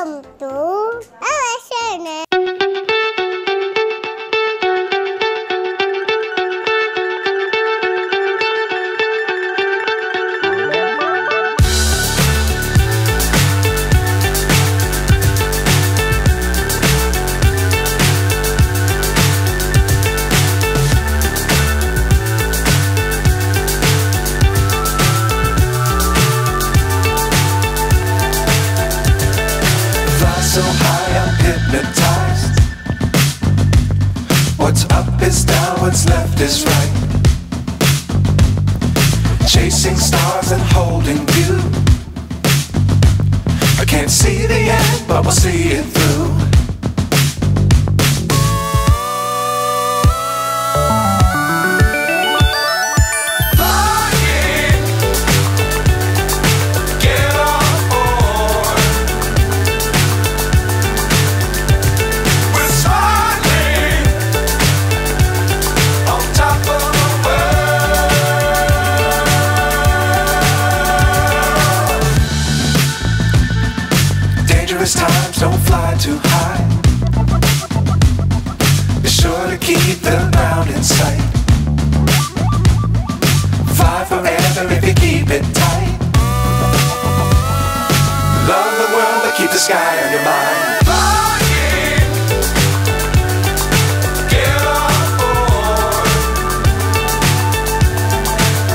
Welcome to our channel. So high I'm hypnotized. What's up is down, what's left is right. Chasing stars and holding you. I can't see the end, but we'll see it through. Dangerous times, don't fly too high. Be sure to keep the ground in sight. Fly forever if you keep it tight. Love the world, but keep the sky on your mind.